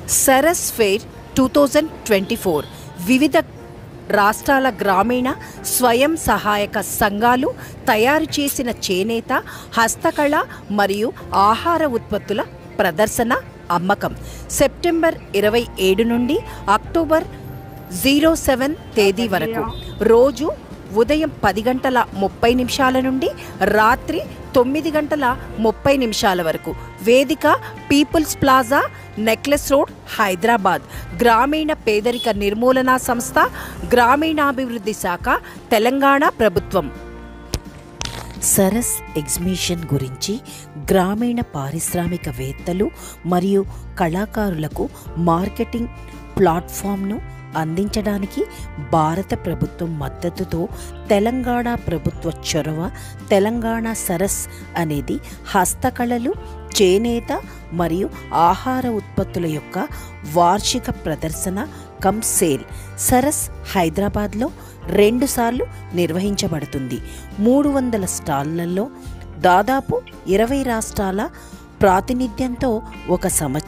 Saras fair 2024 వివిధ రాష్ట్రాల గ్రామీణ స్వయం సహాయక సంఘాలు తయారు చేసిన చేనేత, హస్తకళ మరియు ఆహార ఉత్పత్తుల ప్రదర్శన, అమ్మకం సెప్టెంబర్ 27 నుండి అక్టోబర్ 07 తేదీ వరకు. రోజు ఉదయం 10:30 నుండి రాత్రి 9:30 వరకు. వేదిక People's Plaza, Necklace Road, Hyderabad. గ్రామీణ పేదరిక నిర్మూలన సంస్థ, గ్రామీణాభివృద్ధి శాఖ, తెలంగాణ ప్రభుత్వం. సరస్ ఎగ్జిబిషన్ గురించి గ్రామీణ పారిశ్రామికవేత్తలు మరియు కళాకారులకు మార్కెటింగ్ ప్లాట్ఫామ్ను అందించడానికి భారత ప్రభుత్వం మద్దతుతో తెలంగాణ ప్రభుత్వ చొరవ తెలంగాణ సరస్ అనేది హస్తకళలు, చేనేత మరియు ఆహార ఉత్పత్తుల యొక్క వార్షిక ప్రదర్శన కమ్ సేల్. సరస్ హైదరాబాద్లో 2 సార్లు నిర్వహించబడుతుంది. 300 స్టాళ్లలో దాదాపు 20 రాష్ట్రాల ప్రాతినిధ్యంతో ఒక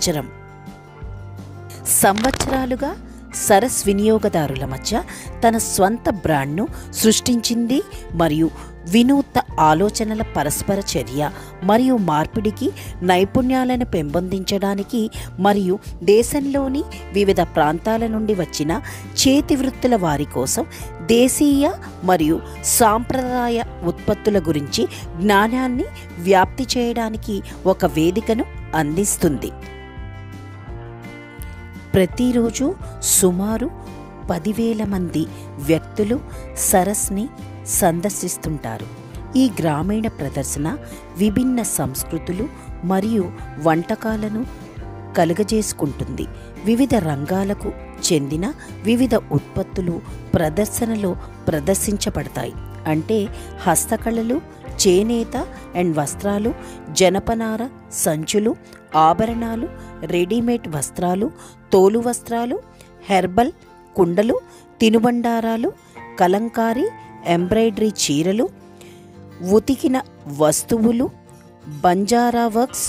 సంవత్సరాలుగా సరస్ వినియోగదారుల మధ్య తన స్వంత బ్రాండ్ను సృష్టించింది మరియు వినూత్న ఆలోచనల పరస్పర చర్య మరియు మార్పిడికి, నైపుణ్యాలను పెంపొందించడానికి మరియు దేశంలోని వివిధ ప్రాంతాల నుండి వచ్చిన చేతి వృత్తుల వారి కోసం దేశీయ మరియు సాంప్రదాయ ఉత్పత్తుల గురించి జ్ఞానాన్ని వ్యాప్తి చేయడానికి ఒక వేదికను అందిస్తుంది. ప్రతిరోజు సుమారు 10,000 మంది వ్యక్తులు సరస్ని సందర్శిస్తుంటారు. ఈ గ్రామీణ ప్రదర్శన విభిన్న సంస్కృతులు మరియు వంటకాలను కలుగజేసుకుంటుంది. వివిధ రంగాలకు చెందిన వివిధ ఉత్పత్తులు ప్రదర్శనలో ప్రదర్శించబడతాయి. అంటే హస్తకళలు, చేనేత అండ్ వస్త్రాలు, జనపనార సంచులు, ఆభరణాలు, రెడీమేడ్ వస్త్రాలు, తోలు వస్త్రాలు, హెర్బల్ కుండలు, తినుబండారాలు, కలంకారీ, ఎంబ్రాయిడరీ చీరలు, ఉతికిన వస్తువులు, బంజారా వర్క్స్,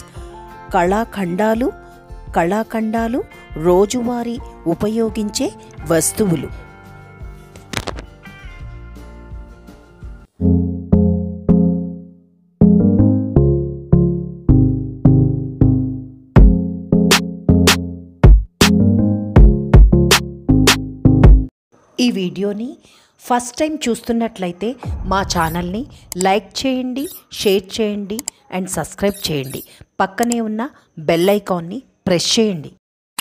కళాఖండాలు, రోజువారీ ఉపయోగించే వస్తువులు. ఈ వీడియోని ఫస్ట్ టైం చూస్తున్నట్లయితే మా ఛానల్ని లైక్ చేయండి, షేర్ చేయండి అండ్ సబ్స్క్రైబ్ చేయండి. పక్కనే ఉన్న బెల్ ఐకాన్ని ప్రెస్ చేయండి.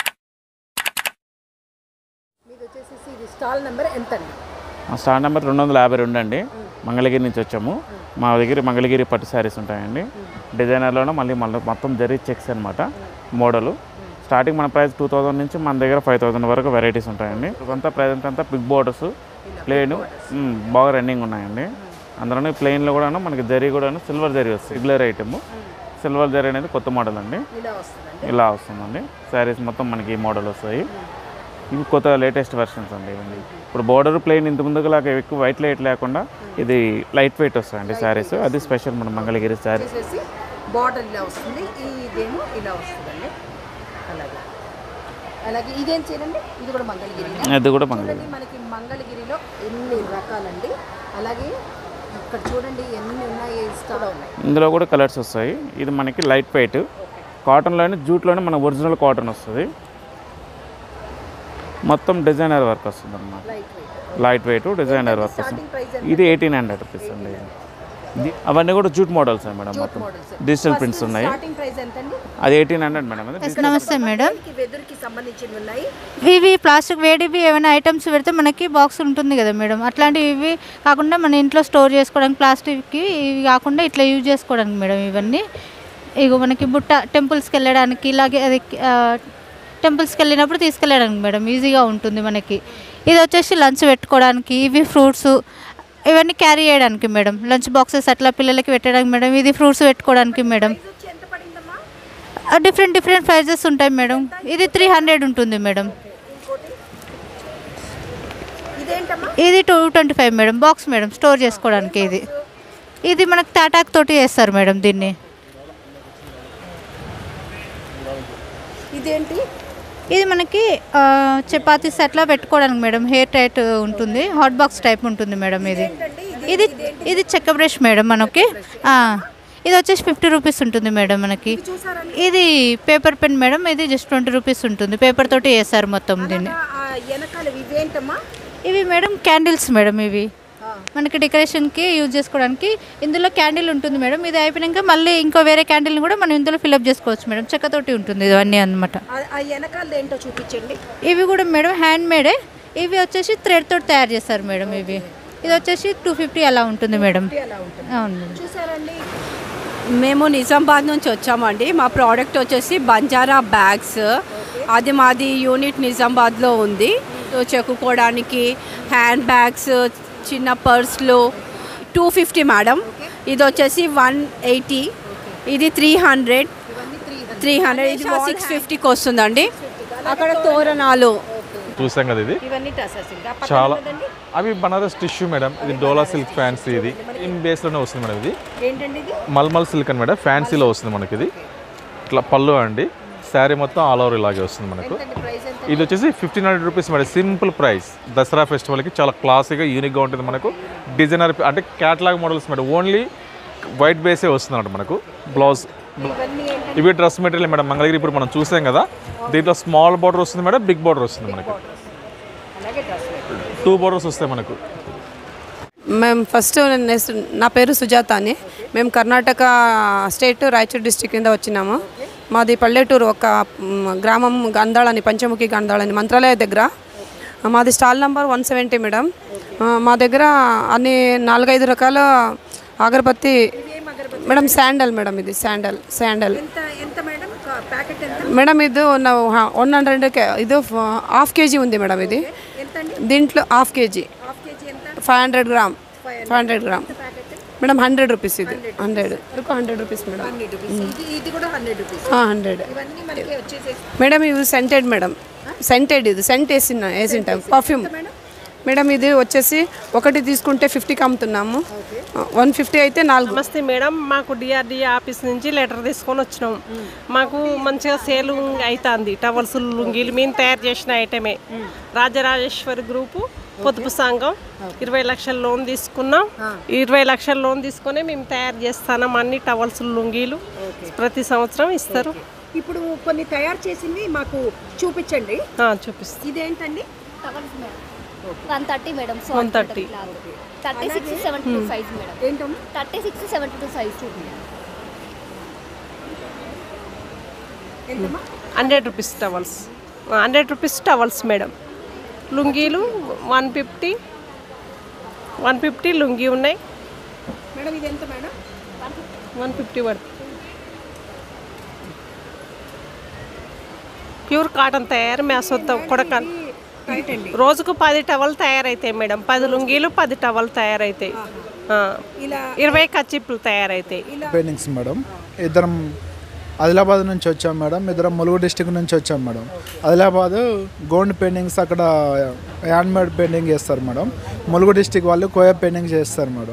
స్టాల్ నెంబర్ ఎంత అండి? స్టాల్ నెంబర్ 252 అండి. మంగళగిరి నుంచి వచ్చాము. మా దగ్గర మంగళగిరి పట్టు శారీస్ ఉంటాయండి. డిజైనర్లోనే మళ్ళీ మొత్తం జరీ చెక్స్ అనమాట మోడలు. స్టార్టింగ్ మన ప్రైస్ 2000 నుంచి మన దగ్గర 5000 వరకు వెరైటీస్ ఉంటాయండి. అంతా ప్రైజెంట్ అంతా బిగ్ బోర్డర్స్, ప్లెయిన్ బాగా రన్నింగ్ ఉన్నాయండి. అందులోనే ప్లెయిన్లో కూడా మనకి జరీ కూడా సిల్వర్ జరీ వస్తుంది. రెగ్యులర్ ఐటమ్ సిల్వర్ జరీ అనేది కొత్త మోడల్ అండి. ఇలా వస్తుందండి. శారీస్ మొత్తం మనకి ఈ మోడల్ వస్తాయి. ఇవి కొత్త లేటెస్ట్ వెర్షన్స్ అండి. ఇవన్నీ ఇప్పుడు బోర్డర్ ప్లెయిన్ ఇంత ముందుకు లాగా ఎక్కువ వైట్ లైట్ లేకుండా ఇది లైట్ వెయిట్ వస్తాయండి శారీస్. అది స్పెషల్ మన మంగళగిరి శారీ. బార్డర్ ఇలా వస్తుంది, ఇదేమో ఇలా వస్తుందండి. అలాగే ఇదేం చేయండి, ఇది కూడా మంగళగిరి. అది కూడా మంగళగిరి. మనకి మంగళగిరిలో ఎన్ని రకాలండి. అలాగే ఇక్కడ చూడండి ఎన్ని ఉన్నాయి, కూడా ఉన్నాయి. ఇందులో కూడా కలర్స్ వస్తాయి. ఇది మనకి లైట్ వెయిట్ కాటన్లోనే, జూట్లోనే మన ఒరిజినల్ కాటన్ వస్తుంది. మొత్తం డిజైనర్ వర్క్ వస్తుంది అన్నమాట. లైట్ వెయిట్ డిజైనర్ వర్క్ వస్తుంది. ఇది 1800 రూపీస్ అండి. అవన్నీ కూడా జూట్ మోడల్స్ మేడం. మొత్తం డిజిటల్ ప్రింట్స్ ఉన్నాయి. అది 1800 మేడం. నమస్తే మేడం. ఇవి ప్లాస్టిక్ వేడివి ఏమైనా ఐటమ్స్ పెడితే మనకి బాక్స్ ఉంటుంది కదా మేడం, అట్లాంటివి ఇవి కాకుండా మన ఇంట్లో స్టోర్ చేసుకోవడానికి ప్లాస్టిక్కి ఇవి కాకుండా ఇట్లా యూజ్ చేసుకోవడానికి మేడం. ఇవన్నీ ఇగో మనకి బుట్ట టెంపుల్స్కి వెళ్ళడానికి, ఇలాగే అది టెంపుల్స్కి వెళ్ళినప్పుడు తీసుకెళ్ళడానికి మేడం ఈజీగా ఉంటుంది మనకి. ఇది వచ్చేసి లంచ్ పెట్టుకోవడానికి, ఇవి ఫ్రూట్స్ ఇవన్నీ క్యారీ చేయడానికి మేడం. లంచ్ బాక్సెస్ అట్లా పిల్లలకి పెట్టడానికి మేడం. ఇది ఫ్రూట్స్ పెట్టుకోవడానికి మేడం. డిఫరెంట్ ప్రైజెస్ ఉంటాయి మేడం. ఇది 300 ఉంటుంది మేడం. ఇది 225 మేడం. బాక్స్ మేడం స్టోర్ చేసుకోవడానికి. ఇది మనకు తాటాక్ తోటి చేస్తారు మేడం దీన్ని. ఇదేంటి? ఇది మనకి చపాతీస్ అట్లా పెట్టుకోవడానికి మేడం, హెయిర్ టైట్ ఉంటుంది, హాట్ బాక్స్ టైప్ ఉంటుంది మేడం. ఇది ఇది చెక్క బ్రష్ మేడం మనకి. ఇది వచ్చేసి 50 రూపీస్ ఉంటుంది మేడం మనకి. ఇది పేపర్ పెన్ మేడం, ఇది జస్ట్ 20 రూపీస్ ఉంటుంది. పేపర్ తోటి వేస్తారు మొత్తం దీన్ని. ఇవి మేడం క్యాండిల్స్ మేడం, ఇవి మనకి డెకరేషన్కి యూజ్ చేసుకోవడానికి. ఇందులో క్యాండిల్ ఉంటుంది మేడం. ఇది అయిపోయాక మళ్ళీ ఇంకో వేరే క్యాండిల్ని కూడా మనం ఇందులో ఫిల్అప్ చేసుకోవచ్చు మేడం. చెక్కతోటి ఉంటుంది ఇవన్నీ అనమాట. ఏంటో చూపించండి. ఇవి కూడా మేడం హ్యాండ్ మేడే. ఇవి వచ్చేసి థ్రెడ్ తోటి తయారు చేస్తారు మేడం. ఇది వచ్చేసి 250 అలా ఉంటుంది మేడం. అవును మేడం. చూసారండి, మేము నిజామాబాద్ నుంచి వచ్చామండి. మా ప్రోడక్ట్ వచ్చేసి బంజారా బ్యాగ్స్. అది మాది యూనిట్ నిజామాబాద్లో ఉంది. చెక్కుకోవడానికి హ్యాండ్ బ్యాగ్స్, చిన్న పర్స్లు 250 మేడం. ఇది వచ్చేసి 180, ఇది 300, ఇది 650కి వస్తుందండి. అక్కడ తోరణాలు చూసాం కదా, ఇది చాలా అవి బనారస్ టిష్యూ మేడం. ఇది డోలా సిల్క్ ఫ్యాన్సీ, ఇది ఇన్ బేస్లోనే వస్తుంది మేడం. ఇది మల్మల్ సిల్క్ అని మేడం, ఫ్యాన్సీలో వస్తుంది మనకి. ఇది ఇట్లా పళ్ళు అండి. శారీ మొత్తం ఆల్ ఓవర్ ఇలాగే వస్తుంది మనకు. ఇది వచ్చేసి 1500 rupees madam, simple price. Dasara ఫెస్టివల్కి చాలా క్లాసీగా యూనిక్గా ఉంటుంది మనకు. డిజైనర్ అంటే catalogue models madam, only white బేసే వస్తుంది అన్నమాట మనకు. బ్లౌజ్ ఇవి డ్రెస్ మెటీరియల్ మేడం. మంగళగిరి ఇప్పుడు మనం చూసాం కదా, దీంట్లో స్మాల్ బార్డర్ వస్తుంది మేడం, బిగ్ బార్డర్ వస్తుంది మనకు. 2 బార్డర్స్ వస్తాయి మనకు. మేము ఫస్ట్ నా పేరు సుజాత అని. మేము కర్ణాటక స్టేట్ రాయచూర్ డిస్టిక్ కింద వచ్చినాము. మాది పల్లెటూరు, ఒక గ్రామం గంధాళని, పంచముఖి గంధాళని, మంత్రాలయ దగ్గర. మాది స్టాల్ నెంబర్ 170 మేడం. మా దగ్గర అన్ని 4-5 రకాల అగరబత్తి మేడం. శాండల్ మేడం, ఇది శాండల్ మేడం. ఇది 100 ఇది 1/2 kg ఉంది మేడం. ఇది దీంట్లో 1/2 kg 500 గ్రామ్ మేడం. 100 రూపీస్. ఇది 100 రూపీస్ మేడం. 100 మేడం. ఇది సెంటెడ్ మేడం, ఇది సెంట్ వేసింటాం, పర్ఫ్యూమ్ మేడం. ఇది వచ్చేసి ఒకటి తీసుకుంటే 50కి అమ్ముతున్నాము. 150 అయితే 4. నమస్తే మేడం, మాకు డిఆర్డిఏ ఆఫీస్ నుంచి లెటర్ తీసుకొని వచ్చినాం. మాకు మంచిగా సేల్ అవుతుంది. టవల్స్, లుంగీలు మేము తయారు చేసిన ఐటమే. రాజరాజేశ్వరి గ్రూపు పొదుపు సంఘం 20 లక్షల లోన్ తీసుకున్నాం. 20 లక్షల లోన్ తీసుకుని మేము తయారు చేస్తున్నాం. అన్ని టవల్స్, లుంగీలు ప్రతి సంవత్సరం ఇస్తారు. ఇప్పుడు కొన్ని తయారు చేసింది మాకు చూపించండి. చూపిస్తాం. ఇదేంటండి? 130 మేడం. 130, 36, 72 size madam. ఏంటమ్మా? 36, 72 సైజ్ చూడండి. ఎంతమ్మా? 100 rupees towels. 100 rupees towels madam. లుంగీలు 150 లుంగీ ఉన్నాయి మేడం. ఇది ఎంత మేడం? 150 పడుతుంది. ప్యూర్ కాటన్ తయారు, మా సొంత కొడకన్. రోజుకు 10 టవల్ తయారైతాయి మేడం. 10 లుంగీలు, 10 టవల్ తయారైతాయి. 20 కచ్చిప్పులు తయారైతాయి. Paintings madam. ఇద్దరం ఆదిలాబాద్ నుంచి వచ్చాం మేడం. ఇద్దరం ములుగు డిస్టిక్ నుంచి వచ్చాం మేడం. ఆదిలాబాద్ గోల్డ్ పెయింటింగ్స్, అక్కడ హ్యాండ్ మేడ్ పెయింటింగ్ చేస్తారు మేడం. ములుగు డిస్టిక్ వాళ్ళు కోయా పెయింటింగ్ చేస్తారు మేడం.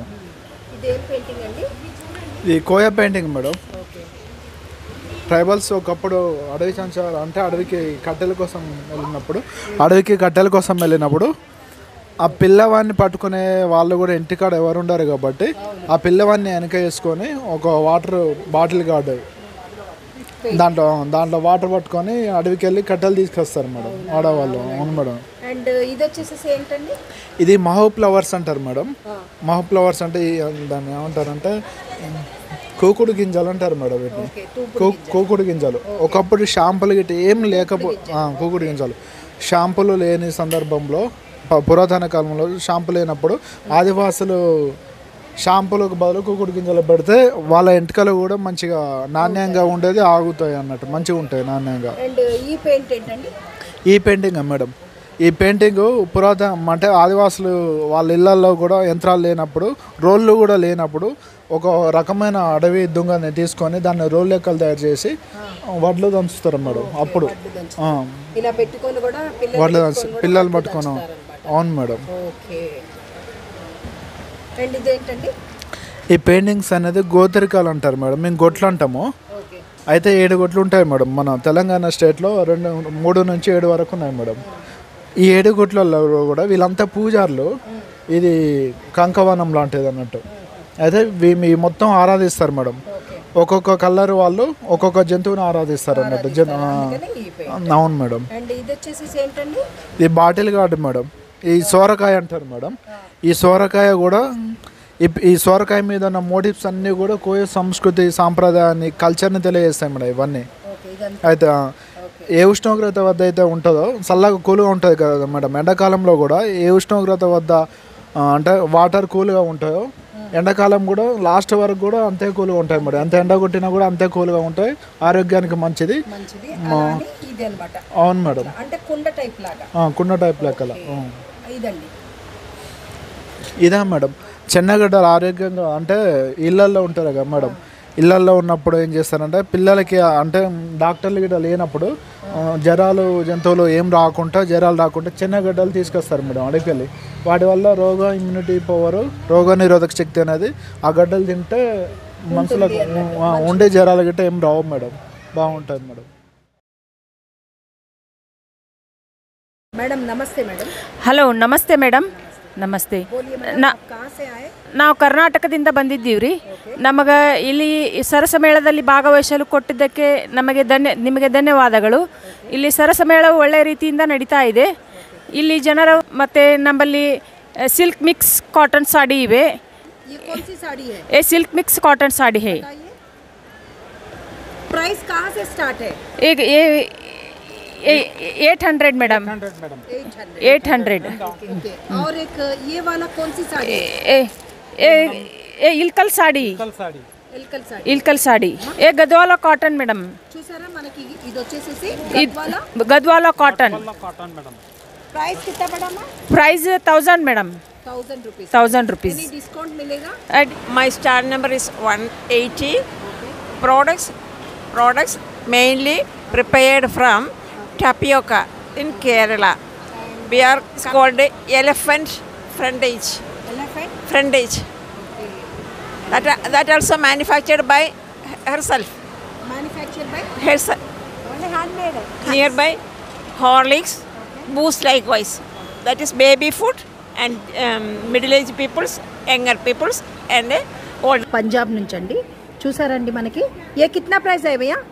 ఇది కోయా పెయింటింగ్ మేడం. ట్రైబల్స్ ఒకప్పుడు అడవి సంచారం అంటే అడవికి కట్టెల కోసం వెళ్ళినప్పుడు ఆ పిల్లవాడిని పట్టుకునే వాళ్ళు కూడా ఇంటికాడ ఎవరు ఉండరు కాబట్టి ఆ పిల్లవాడిని వెనక వేసుకొని ఒక వాటర్ బాటిల్ గార్డు దాంట్లో వాటర్ పట్టుకొని అడవికి వెళ్ళి కట్టెలు తీసుకొస్తారు మేడం ఆడవాళ్ళు. అవును మేడం. అండ్ ఇది వచ్చేసి ఏంటండి? ఇది మహూ ఫ్లవర్స్ అంటారు మేడం. మహూ ఫ్లవర్స్ అంటే దాన్ని ఏమంటారంటే కోకుడు గింజలు అంటారు మేడం. వీటిని కోకుడు గింజలు. ఒకప్పుడు షాంపులు గిట్ట ఏం కోకుడు గింజలు షాంపులు లేని సందర్భంలో, పురాతన కాలంలో షాంపు లేనప్పుడు ఆదివాసులు షాంపులకు బదులు కోకుడు గింజలు పెడితే వాళ్ళ ఎంటికలు కూడా మంచిగా నాణ్యంగా ఉండేది, ఆగుతాయి అన్నట్టు, మంచిగా ఉంటాయి నాణ్యంగా. అండ్ ఈ పెయింట్ ఏంటండి? ఈ పెయింటింగ్ మేడం. ఈ పెయింటింగ్ పురాతన అంటే ఆదివాసులు వాళ్ళ ఇళ్లలో కూడా యంత్రాలు లేనప్పుడు, రోళ్ళు కూడా లేనప్పుడు ఒక రకమైన అడవి దుంగని తీసుకొని దాన్ని రోల్ లెక్కలు తయారు చేసి వడ్లు దంచుతారు మేడం. అప్పుడు ఇలా పెట్టుకొని కూడా వడ్లు పిల్లలు పట్టుకొని. అవును మేడం. అండ్ ఇదేంటండి? ఈ పెయింటింగ్స్ అనేది గోతరికాలు అంటారు మేడం. మేము గొట్లు అంటాము. అయితే 7 గుట్లు ఉంటాయి మేడం. మన తెలంగాణ స్టేట్లో 3 నుంచి 7 వరకు ఉన్నాయి మేడం. ఈ 7 గుట్లలో కూడా వీళ్ళంతా పూజారులు. ఇది కంకవనం లాంటిది అన్నట్టు. అయితే మీ మొత్తం ఆరాధిస్తారు మేడం. ఒక్కొక్క కలర్ వాళ్ళు ఒక్కొక్క జంతువుని ఆరాధిస్తారు అన్నట్టు. అవును మేడం. ఇది బాటిల్ గార్డ్ మేడం. ఈ సోరకాయ అంటారు మేడం. ఈ సోరకాయ కూడా ఈ సోరకాయ మీద ఉన్న మోటివ్స్ అన్నీ కూడా కోయ సంస్కృతి సాంప్రదాయాన్ని కల్చర్ని తెలియజేస్తాయి మేడం ఇవన్నీ. అయితే ఏ ఉష్ణోగ్రత వద్ద అయితే ఉంటుందో చల్లగా కూల్గా ఉంటుంది కదా మేడం. ఎండాకాలంలో కూడా ఏ ఉష్ణోగ్రత వద్ద అంటే వాటర్ కూల్గా ఉంటాయో ఎండాకాలం కూడా లాస్ట్ వరకు కూడా అంతే కూల్గా ఉంటాయి మేడం. అంత ఎండ కొట్టినా కూడా అంతే కూల్గా ఉంటాయి. ఆరోగ్యానికి మంచిది. అవును మేడం. కుండ టైప్ లెక్కల ఇదా మేడం. చెన్నగడ్డలు ఆరోగ్యంగా అంటే ఇళ్ళల్లో ఉంటారు కదా మేడం. ఇళ్ళల్లో ఉన్నప్పుడు ఏం చేస్తారంటే పిల్లలకి అంటే డాక్టర్లు గిట్ట లేనప్పుడు జ్వరాలు జంతువులు జ్వరాలు రాకుండా చెన్నగడ్డలు తీసుకొస్తారు మేడం అడికెళ్ళి. వాటి వల్ల ఇమ్యూనిటీ పవర్ రోగ నిరోధక శక్తి అనేది ఆ గడ్డలు తింటే మనుషులకు ఉండే జ్వరాలు గిట్ట ఏం రావు మేడం. బాగుంటుంది మేడం. మేడం ನಮಸ್ತೆ ಮೇಡಮ್. ಹಲೋ ನಮಸ್ತೆ ಮೇಡಮ್. ನಮಸ್ತೆ. ನಾವು ಕರ್ನಾಟಕದಿಂದ ಬಂದಿದ್ದೀವಿ ರೀ. ನಮಗೆ ಇಲ್ಲಿ ಸರಸ ಮೇಳದಲ್ಲಿ ಭಾಗವಹಿಸಲು ಕೊಟ್ಟಿದ್ದಕ್ಕೆ ನಿಮಗೆ ಧನ್ಯವಾದಗಳು. ಇಲ್ಲಿ ಸರಸ ಮೇಳವು ಒಳ್ಳೆಯ ರೀತಿಯಿಂದ ನಡೀತಾ ಇದೆ. ಇಲ್ಲಿ ಜನರು ಮತ್ತು ನಮ್ಮಲ್ಲಿ ಸಿಲ್ಕ್ ಮಿಕ್ಸ್ ಕಾಟನ್ ಸಾಡಿ ಇವೆ. ಸಿಲ್ಕ್ ಮಿಕ್ಸ್ ಕಾಟನ್ ಸಾಡಿ है. प्राइस कहाँ से स्टार्ट है? 800 मैडम. 800. और एक ये वाला कौन सी साड़ी? इल्कल साड़ी. इल्कल साड़ी. ये गद्वाला कॉटन मैडम. చూసారా మనకి ఇది వచ్చేసి गद्वाला कॉटन. प्राइस कितना पड़ा? Price 1000 madam. 1000 rupees. Any discount मिलेगा? My star number is 180. Products mainly prepared from tapioca in Kerala. We are called elephant frondage. Frondage. That also manufactured by herself. Manufactured by Herself. only handmade. Nearby Horlicks, Boost likewise. That is baby food and middle-aged peoples, younger peoples and old. Punjab నుంచి అండి. చూసారండి మనకి ఏ కిतना price है भैया?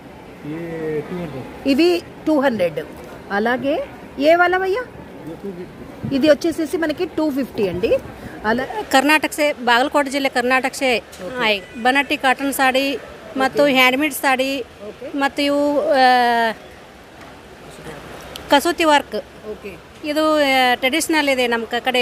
ఇవి 200. అలాగే ఏ वाला भैया? ఇది వచ్చేసేసి మనకి 250 అండి. అలా कर्नाटक से बागलकोट जिले कर्नाटक से आए बनाटी ಕಾಟನ್ ಸಾಡಿ ಮತ್ತು ಹ್ಯಾಂಡ್ಮೇಡ್ ಸಾಡಿ ಮತ್ತು ಇವು ಕಸೂತಿ ವರ್ಕ್. ಇದು ಟ್ರೆಡಿಷನಲ್ ಇದೆ ನಮ್ಮ ಕಡೆ.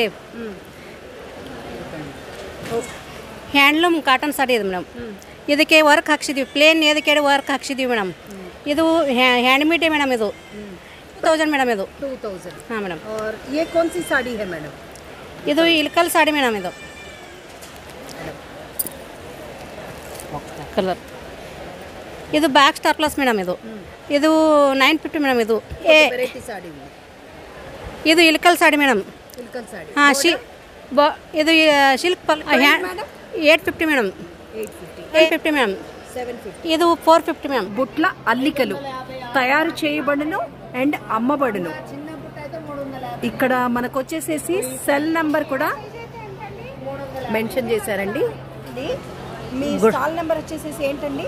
ಹ್ಯಾಂಡ್ಲೂಮ್ ಕಾಟನ್ ಸಾಡಿ ಇದೆ ಮೇಡಮ್. ಇದಕ್ಕೆ ವರ್ಕ್ ಹಾಕ್ಸಿದ್ದೀವಿ. ಪ್ಲೇನ್ ಇದಕ್ಕೆ ವರ್ಕ್ ಹಾಕ್ಸಿದ್ದೀವಿ ಮೇಡಮ್. ಇದು ಹ್ಯಾಂಡ್ಮೇಡ್ ಮೇಡಮ್. ಇದು 2000 ಮೇಡಮ್. ಇದು 2000. ಹಾಂ ಮೇಡಮ್. और ये कौन सी साड़ी है मैडम? ಇದು ಇಲ್ಕಲ್ ಸಾಡಿ ಮೇಡಮ್. ಇದು ಕಲರ್. ಇದು ಬ್ಯಾಕ್ ಸ್ಟಾರ್ ಪ್ಲಸ್ ಮೇಡಮ್. ಇದು 950 ಮೇಡಮ್. ಇದು ವೆರೈಟಿ ಸಾಡಿ. ಇದು ಇಲ್ಕಲ್ ಸಾಡಿ ಮೇಡಮ್. ಇಲ್ಕಲ್ ಸಾಡಿ. ಹಾಂ ಇದು ಸಿಲ್ಕ್ 850 మేడం. 850 మేడం. 750. ఇది 450 మేడం. బుట్ల అల్లికలు తయారు చేయబడును అండ్ అమ్మబడును. ఇక్కడ మనకు వచ్చేసేసి సెల్ నంబర్ కూడా మెన్షన్ చేశారండి. మీ స్టాల్ నెంబర్ వచ్చేసేసి ఏంటండి?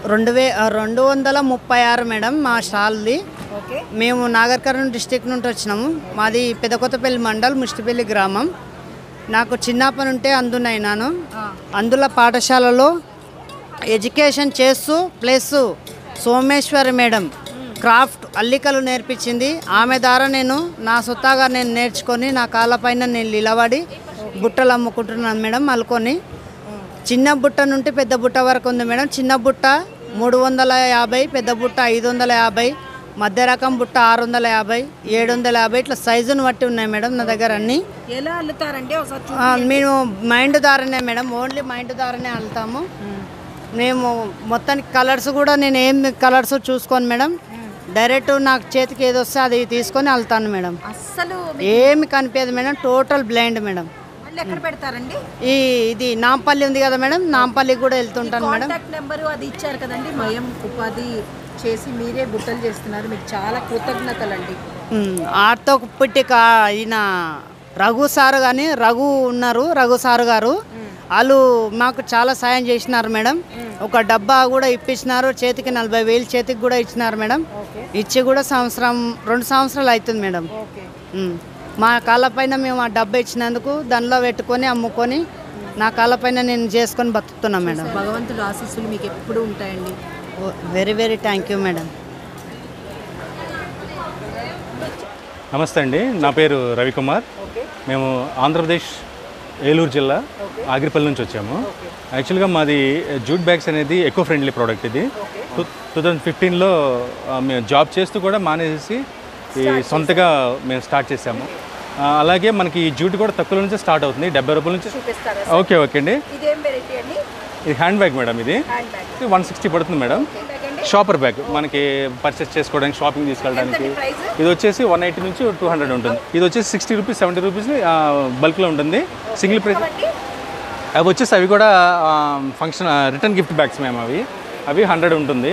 236 మేడం మా స్టాల్ది. మేము నాగర్ కర్నూలు డిస్టిక్ నుండి వచ్చినాము. మాది పెదకొత్తపల్లి మండల్ ముష్టిపల్లి గ్రామం. నాకు చిన్నప్పటి నుంటే అందునైనాను. అందుల పాఠశాలలో ఎడ్యుకేషన్ చేస్తూ ప్లస్ సోమేశ్వరి మేడం క్రాఫ్ట్ అల్లికలు నేర్పించింది. ఆమె ద్వారా నేను నా సొత్తాగా నేను నేర్చుకొని నా కాళ్ళపైన నేను నిలబడి బుట్టలు అమ్ముకుంటున్నాను మేడం. అల్లుకొని చిన్న బుట్ట నుండి పెద్ద బుట్ట వరకు ఉంది మేడం. చిన్న బుట్ట 350, పెద్ద బుట్ట 550, మధ్య రకం బుట్ట 650, 750 ఇట్లా సైజును బట్టి ఉన్నాయి మేడం నా దగ్గర అన్నీ. ఎలా అల్లుతారండి? మేము మైండ్ ద్వారానే మేడం, ఓన్లీ మైండ్ ద్వారానే అల్లుతాము. మేము మొత్తానికి కలర్స్ కూడా నేను ఏం కలర్స్ చూసుకోను మేడం. డైరెక్ట్ నాకు చేతికి ఏది వస్తే అది తీసుకొని అల్లుతాను మేడం. అస్సలు ఏమి కనిపించదు మేడం. Total blind madam. వీటిని ఎక్కడ పెడతారండి? ఇది నాంపల్లి ఉంది కదా మేడం, నాంపల్లికి కూడా వెళ్తుంటాను మేడం. కాంటాక్ట్ నెంబర్ అది ఇచ్చారు కదండి. స్వయం ఉపాధి చేసి మీరే బుట్టలు చేస్తున్నారు, మీకు చాలా కృతజ్ఞతలండి. ఆర్తో పుట్టిక ఈయన రఘు సారు కానీ రఘు ఉన్నారు, రఘు సారు గారు వాళ్ళు మాకు చాలా సాయం చేసినారు మేడం. ఒక డబ్బా కూడా ఇప్పించినారు, చేతికి 40,000 చేతికి కూడా ఇచ్చినారు మేడం. ఇచ్చి కూడా 2 సంవత్సరాలు అవుతుంది మేడం. మా కాళ్ళపైన మేము ఆ డబ్బా ఇచ్చినందుకు దానిలో పెట్టుకొని అమ్ముకొని నా కాళ్ళపైన నేను చేసుకొని బతుకుతున్నా మేడం. భగవంతుడు ఆశీస్సులు మీకు ఎప్పుడు ఉంటాయండి. Very very thank you madam. నమస్తే అండి, నా పేరు రవికుమార్. మేము ఆంధ్రప్రదేశ్ ఏలూరు జిల్లా ఆగిరిపల్లి నుంచి వచ్చాము. యాక్చువల్గా మాది జూట్ బ్యాగ్స్ అనేది ఎకో ఫ్రెండ్లీ ప్రోడక్ట్. ఇది 2015లో మేము జాబ్ చేస్తూ కూడా మానేసి సొంతగా మేము స్టార్ట్ చేసాము. అలాగే మనకి ఈ జూట్ కూడా తక్కువ నుంచి స్టార్ట్ అవుతుంది, 70 రూపాయల నుంచి. ఓకే అండి. ఇది హ్యాండ్ బ్యాగ్ మేడం. ఇది 160 పడుతుంది మేడం. షాపర్ బ్యాగ్ మనకి పర్చేస్ చేసుకోవడానికి, షాపింగ్ తీసుకెళ్ళడానికి. ఇది వచ్చేసి 180 నుంచి 200 ఉంటుంది. ఇది వచ్చేసి 60 రూపీస్ 70 రూపీస్ బల్క్లో ఉంటుంది. సింగిల్ ప్రైస్ అవి వచ్చేసి అవి కూడా ఫంక్షన్ రిటర్న్ గిఫ్ట్ బ్యాగ్స్ మేము. అవి 100 ఉంటుంది.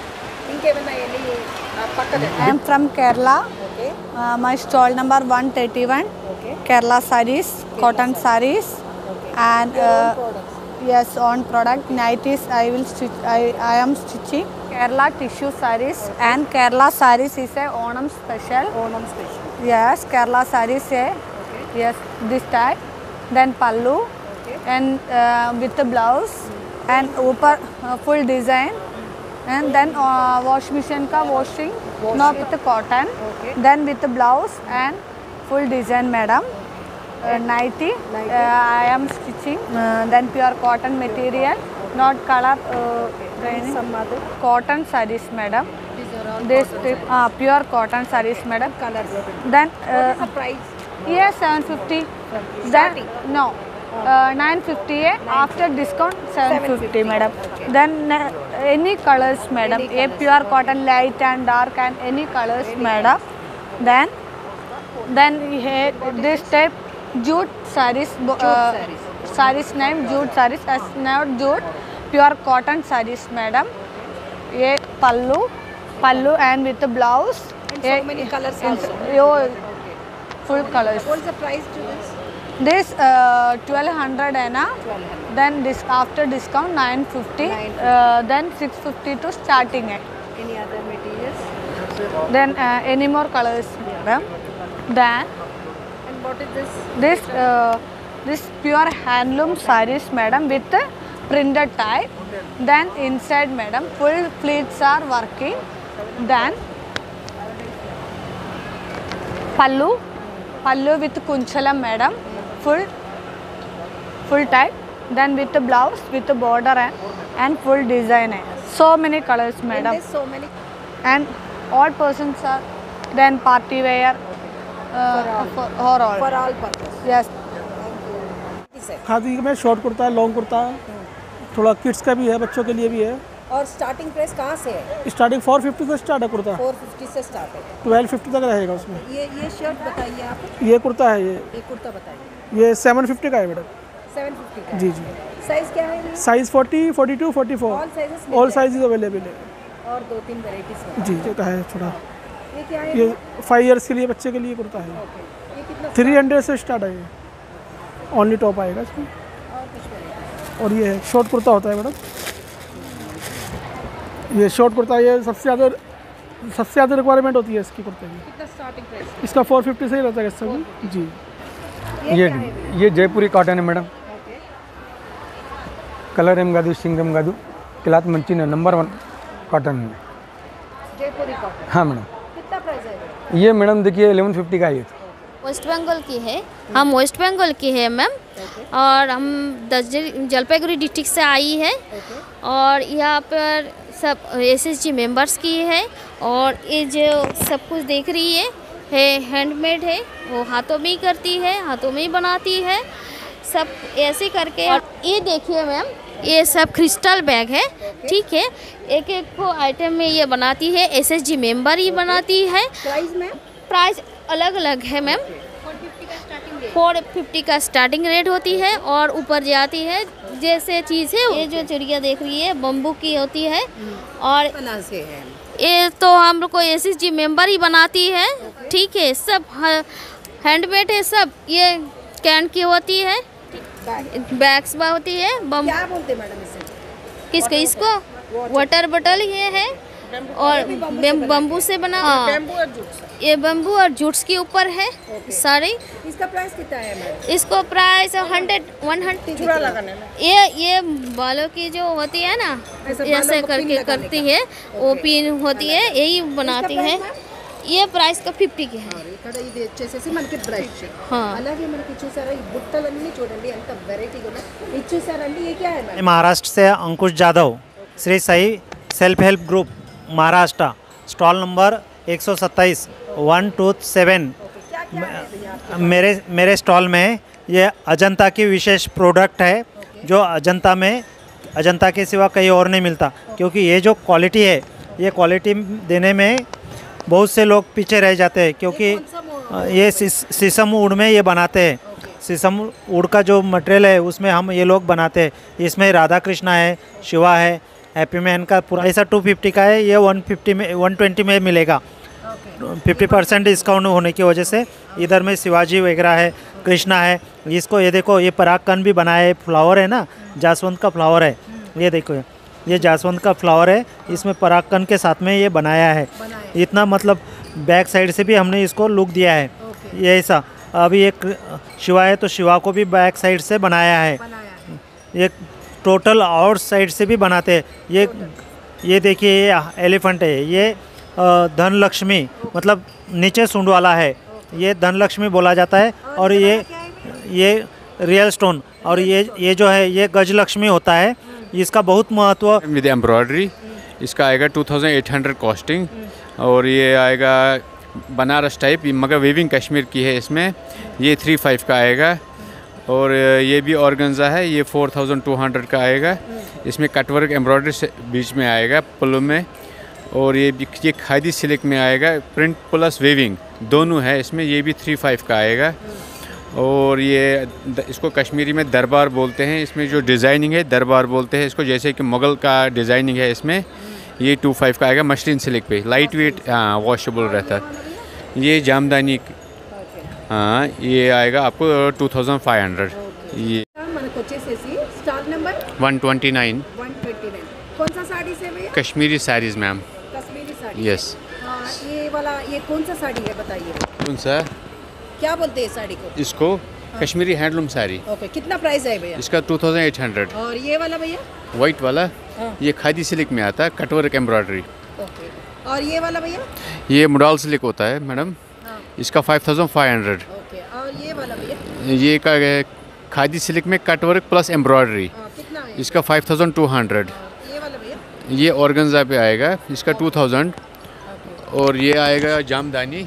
I am from Kerala. My stall number 131. Kerala sarees, cotton sarees, and yes, on product nighties I will stitch. I am stitching Kerala tissue sarees, and Kerala sarees is a Onam special. Yes, Kerala sarees yes, this type. Then pallu and with the blouse and upper full design. And then wash machine ka washing, not with the cotton. Then with the blouse and full design madam. Nighty I am stitching. Then pure cotton material, not color. Some other cotton sarees madam. This pure cotton sarees madam. Colors. Then price? Yes, 750. Then no. 950 after discount 750 madam. Then any colors madam, a pure cotton light and dark and any colors madam. Then here this type jute sarees, sarees name jute sarees, as not jute, pure cotton sarees madam. A pallu and with the blouse. And so many colors also. Full colors. What is the price to this? This 1200 Anna. Then this after discount 950. Then 650 to starting at. Any other materials? Then any more colors madam. Then and what is this? This pure handloom sarees madam with printed type. Then inside madam full pleats are working. Then pallu with kunchalam madam, full type. Then with the blouse with the border and full design. So many colors madam. And so many. And all persons are then party wear for all purpose. Yes. Khadi में short kurta है, long kurta है, थोड़ा kids का भी है, बच्चों के लिए भी है। और स्टार्टिंग प्राइस कहाँ से है? स्टार्टिंग 450 से स्टार्ट है कुर्ता। 450 से स्टार्ट है। 1250 तक रहेगा उसमें। ये शर्ट बताइए आप। ये कुर्ता है, ये कुर्ता बताइए। ये 750 का है मैडम। 750 का। जी। साइज क्या है? साइज 40, 42, 44। ऑल साइजेस अवेलेबल है। और 2-3 वेराइटीज जी का है थोड़ा। ये क्या है? ये 5 इयर्स के लिए बच्चे के लिए कुर्ता है। ये कितना? 300 से स्टार्ट है। ओनली टॉप आएगा इसमें। और ये शॉर्ट कुर्ता होता है मैडम। ये शॉर्ट कुर्ता, ये सबसे ज़्यादा रिक्वायरमेंट होती है इसकी कुर्ते की। कितना स्टार्टिंग प्राइस? इसका 450 से ही रहता है इससे जी। ये जयपुरी कॉटन है मैडम। कलर एम कादू, सिंगम कादू, क्लॉथ मंची नंबर 1 कॉटन है। जयपुरी कॉटन। हाँ मैडम। कितना प्राइस है? ये मैडम देखिए 1150 का है। वेस्ट बंगाल की है, हम वेस्ट बंगाल की है मैम। और हम जलपाईगुड़ी डिस्ट्रिक्ट से आई है। और यहाँ पर सब SSG मेंबर्स की है। और ये जो सब कुछ देख रही है हैंडमेड है, वो हाथों में ही करती है, हाथों में ही बनाती है सब ऐसे करके। और ये देखिए मैम, ये सब क्रिस्टल बैग है, ठीक है। एक को आइटम में ये बनाती है, SSG मेंबर ही बनाती है। प्राइस में प्राइस अलग अलग है मैम। 450 का स्टार्टिंग रेट होती है और ऊपर जाती है जैसे चीज़ है। ये जो चिड़िया देख रही है बम्बू की होती है और ये तो हम लोग को SSG मेंबर ही बनाती है। ठीक है, सब हैंडमेड है, सब ये कैन की होती है, बैग्स होती है। क्या बोलते मैडम इसे? किसको? इसको वाटर बॉटल ये है और बम्बू से बना। हाँ, ये बम्बू और जूट्स के ऊपर है सारी। इसका प्राइस कितना है मैडम? इसको प्राइस 100 चूड़ा लगाने में। ये बालों की जो होती है ना, ऐसे करके करती है, वो पिन होती है, यही बनाती है। ये प्राइस का 50 की है। ఇక్కడ ఇది వచ్చేసేసి మనకి బ్రష్. అలాగే మనకి చూసారా ఈ బుట్టలన్నీ చూడండి ఎంత వెరైటీగా ఉన్నాయి. ఇది చూసారండి ये क्या है मैडम? महाराष्ट्र से Ankush Jadhav, Shri Sai self help group Maharashtra, stall number 127 127। मेरे स्टॉल में ये अजंता की विशेष प्रोडक्ट है जो अजंता के सिवा कहीं और नहीं मिलता, क्योंकि ये जो क्वालिटी है ये क्वालिटी देने में बहुत से लोग पीछे रह जाते हैं, क्योंकि ये शीशम वुड में ये बनाते हैं। शीशम वुड का जो मटेरियल है उसमें हम ये लोग बनाते हैं। इसमें राधा कृष्णा है, शिवा है, हैप्पी मैन का पूरा ऐसा 250 का है, ये 120 में मिलेगा। 50% डिस्काउंट होने की वजह से इधर में शिवाजी वगैरह है, कृष्णा है। इसको ये देखो, ये परागकण भी बनाया है, फ्लावर है ना, जासवंत का फ्लावर है। ये देखो, ये जासवंत का फ्लावर है, इसमें परागकण के साथ में ये बनाया है। इतना मतलब बैक साइड से भी हमने इसको लुक दिया है। ये ऐसा अभी एक शिवा है तो शिवा को भी बैक साइड से बनाया है। ये टोटल आउट साइड से भी बनाते हैं। ये देखिए, ये एलिफेंट है, ये धनलक्ष्मी मतलब नीचे सूंड वाला है, ये धनलक्ष्मी बोला जाता है। और ये रियल स्टोन, और ये जो है ये गजलक्ष्मी होता है। इसका बहुत महत्व विद एम्ब्रॉयडरी। इसका आएगा 2800 कॉस्टिंग, और ये आएगा बनारस टाइप, मगर वीविंग कश्मीर की है। इसमें ये 35 का आएगा, और ये भी ऑर्गेन्जा है, ये 4200 का आएगा। इसमें कटवर्क एम्ब्रॉयडरी से बीच में आएगा पल्लू में, और ये खादी सिल्क में आएगा, प्रिंट प्लस वीविंग दोनों है इसमें। ये भी 35 का आएगा। और ये इसको कश्मीरी में दरबार बोलते हैं। इसमें जो डिज़ाइनिंग है दरबार बोलते हैं इसको, जैसे कि मुग़ल का डिज़ाइनिंग है इसमें। ये 25 का आएगा, मशलिन सिल्क पे, लाइट वेट, वॉशेबल रहता है। ये जामदानी, हाँ, ये आएगा आपको 2500। ये మనకు వచ్చేసేసి స్టాల్ నెంబర్ 129 कौन सा साड़ी से भैया? कश्मीरी साड़ीज़ मैम। कश्मीरी साड़ी। यस। ये वाला ये कौन सा साड़ी है बताइए? कौन सा? क्या बोलते हैं साड़ी को? इसको कश्मीरी हैंडलूम साड़ी। ओके, कितना प्राइस है भैया? इसका 2800। और ये वाला भैया? वाइट वाला, ये खादी सिल्क में आता है, कटवर्क एम्ब्रॉयडरी। ओके, और ये वाला भैया? ये मुडाल सिल्क होता है मैडम, इसका 5500। ओके, और ये वाला भैया? ये का खादी सिल्क में कटवर्क प्लस एम्ब्रॉयडरी, इसका 5200। ये वाला भैया? ये ऑर्गेन्जा पे आएगा, इसका 2000। और ये आएगा जामदानी,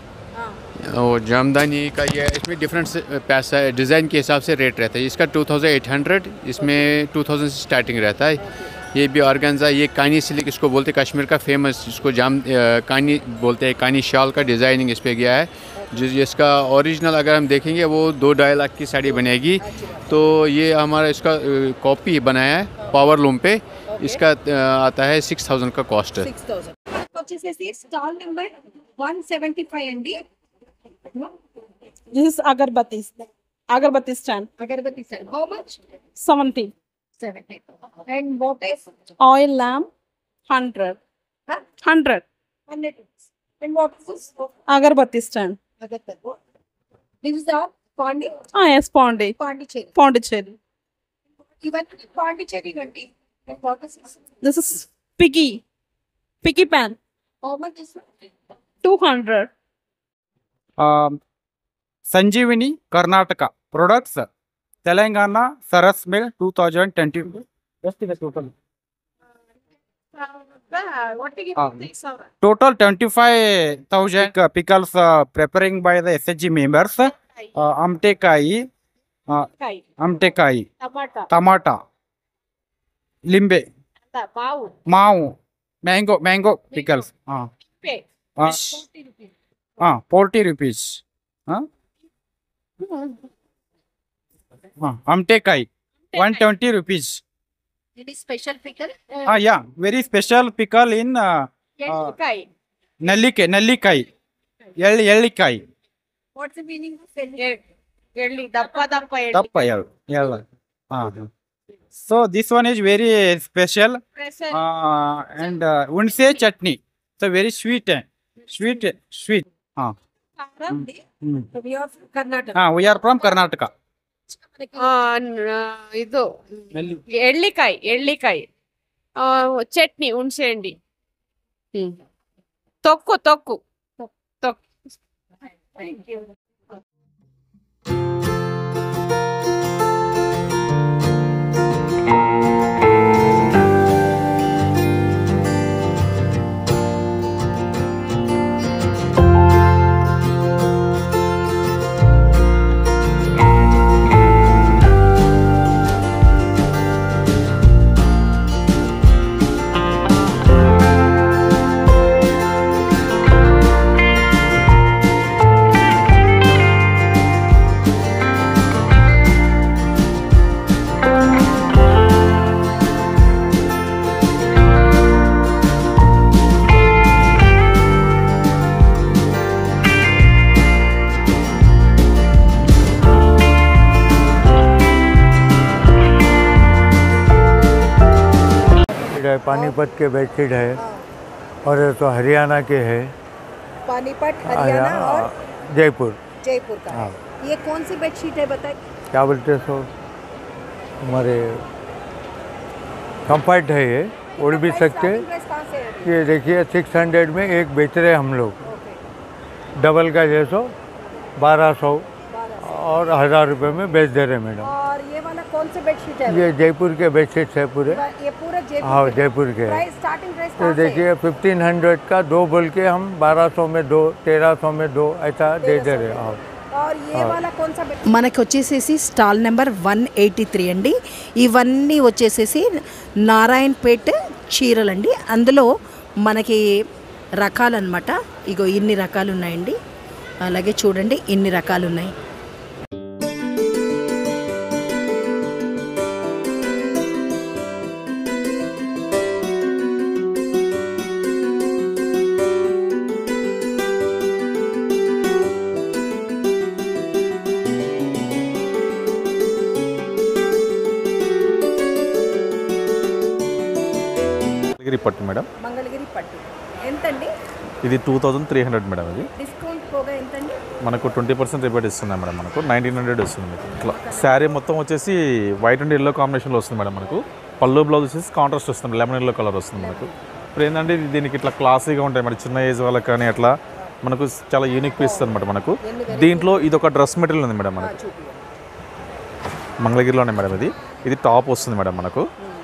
और जामदानी का ये इसमें डिफरेंट पैसा डिज़ाइन के हिसाब से रेट रहता है। इसका 2800, इसमें 2000 से स्टार्टिंग रहता है। ये भी ऑर्गेन्जा, ये कानी सिल्क इसको बोलते हैं, कश्मीर का फेमस, जिसको कानी बोलते हैं, कानी शॉल का डिज़ाइनिंग इस पर गया है। जिसका ओरिजिनल अगर हम देखेंगे वो 2-2.5 लाख की साड़ी बनेगी। तो ये हमारा इसका कॉपी बनाया है पावर लूम पे, इसका आता है 6000 का कॉस्ट है। 6000 स्टॉल नंबर 175 अंडी। This is agarbatti stand. Agarbatti stand. How much? 70. 70. And what is? Oil lamp 100. 100. 100. And what is this? Agarbatti stand. Agarbatti. This is our Pondi? Yes, Pondi. Pondicherry. Pondicherry. Even Pondicherry ganti. And what is this? This is Picky pan. How much is it? 200. Sanjeevini Karnataka products Telangana Saras మిల్ 2020 total 25,000 pickles preparing by the SHG members. Amtekai, tomato, limbe, mau, mango pickles. 40 rupees. Amtekai, 120 rupees. Any special pickle? Yeah, very special pickle in Nallikai. Yellikai. What's the meaning of Elli? Tappa yellow. So this one is very special. And unse chutney. So very sweet. Sweet. We are from Karnataka. We are from Karnataka. ಇದು ಎಳ್ಳಿಕಾಯಿ ಚಟ್ನಿ ಹುಣಸೆ ಹಣ್ಣಿ ತೊಕ್ಕು पानीपत के bedsheet है और ये तो हरियाणा के है। पानीपत हरियाणा और जयपुर का है। ये कौन सी बेडशीट है बताइए? क्या बोलते सो हमारे कंफर्ट है, ये उड़ भी सकते। ये देखिए 600 में एक बेच रहे हम लोग, डबल का 600 1200 और 1000 रुपये में बेच दे रहे मैडम। और ये वाला कौन से बेडशीट है? ये जयपुर के बेडशीट है पूरे। ये पूरा जयपुर? हाँ जयपुर के। स्टार्टिंग प्राइस तो देखिए 1500 का 2 बोल के हम 1200 में 2, 1300 में 2 ऐसा दे दे रहे। और ये वाला कौन सा? మనకి వచ్చేసేసి స్టాల్ నెంబర్ 183 అండి. ఇవన్నీ వచ్చేసేసి నారాయణపేట చీరలండి. అందులో మనకి రకాలన్నమాట. ఇగో ఇన్ని రకాలు ఉన్నాయండి. అలాగే చూడండి ఇన్ని రకాలు ఉన్నాయి. పట్టు మేడం, మంగళగిరి పట్టు ఎంతండి? ఇది 2300 మేడం. ఇది డిస్కౌంట్ పోగా ఎంతండి? మనకు 20% రిబేట్ ఇస్తున్నాం మేడం. మనకు 1900 వస్తుంది మీకు. ఇట్లా శారీ మొత్తం వచ్చేసి వైట్ అండ్ ఎల్లో కాంబినేషన్లో వస్తుంది మేడం. మనకు పళ్ళు బ్లౌజ్ వచ్చేసి కాంట్రాస్ట్ వస్తుంది, లెమన్ ఎల్లో కలర్ వస్తుంది మనకు. ఇప్పుడు ఏంటంటే దీనికి ఇట్లా క్లాసీగా ఉంటాయి మరి చిన్న ఏజ్ వాళ్ళకి కానీ అట్లా మనకు చాలా యూనిక్ పీస్ అనమాట. మనకు దీంట్లో ఇది ఒక డ్రెస్ మెటీరియల్ ఉంది మేడం మనకు, మంగళగిరిలోనే మేడం. ఇది టాప్ వస్తుంది మేడం. మనకు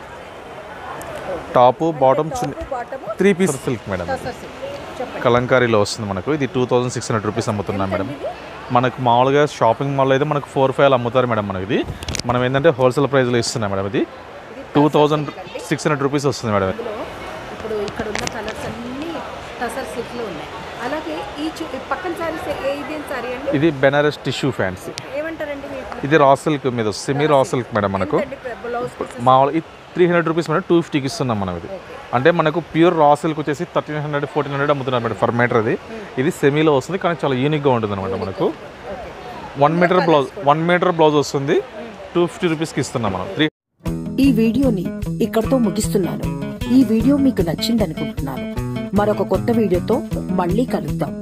top bottom 3 piece silk madam. కలంకారీలో వస్తుంది మనకు. ఇది 2600 రూపీస్ అమ్ముతున్నాం మేడం. మనకు మామూలుగా షాపింగ్ మాల్లో అయితే మనకు 4-5 అమ్ముతారు మేడం. మనకి ఇది మనం ఏంటంటే హోల్సేల్ ప్రైస్లో ఇస్తున్నాం మేడం. ఇది 2600 రూపీస్ వస్తుంది మేడం. ఇప్పుడు ఇక్కడ ఉన్న కలర్స్ అన్ని టసర్ సిల్క్లో ఉన్నాయి. అలాగే ఈ పక్కన సారీస్ ఇదేం సారీ అండి? ఇది బెనారస్ టిష్యూ ఫ్యాన్సీ. ఏమంటారండి? ఇది రా సిల్క్ మీద సెమీ రా సిల్క్ మేడం. మనకు మామూలు 300 రూపీస్ మేడం 250కి ఇస్తున్నాం మనం. ఇది అంటే మనకు ప్యూర్ రా సిల్క్ వచ్చేసి 1300-1400 అమ్ముతున్నారు మేడం ఫర్ మీటర్. ఇది సెమీలో వస్తుంది కానీ చాలా యూనిక్గా ఉంటుంది అనమాట. మనకు 1 మీటర్ బ్లౌజ్ వస్తుంది, 250 రూపీస్కి ఇస్తున్నాం మనం. ఈ వీడియోని ఇక్కడితో ముగిస్తున్నాను. ఈ వీడియో మీకు నచ్చిందనుకుంటున్నాను. మరొక కొత్త వీడియోతో మళ్ళీ కలుద్దాం.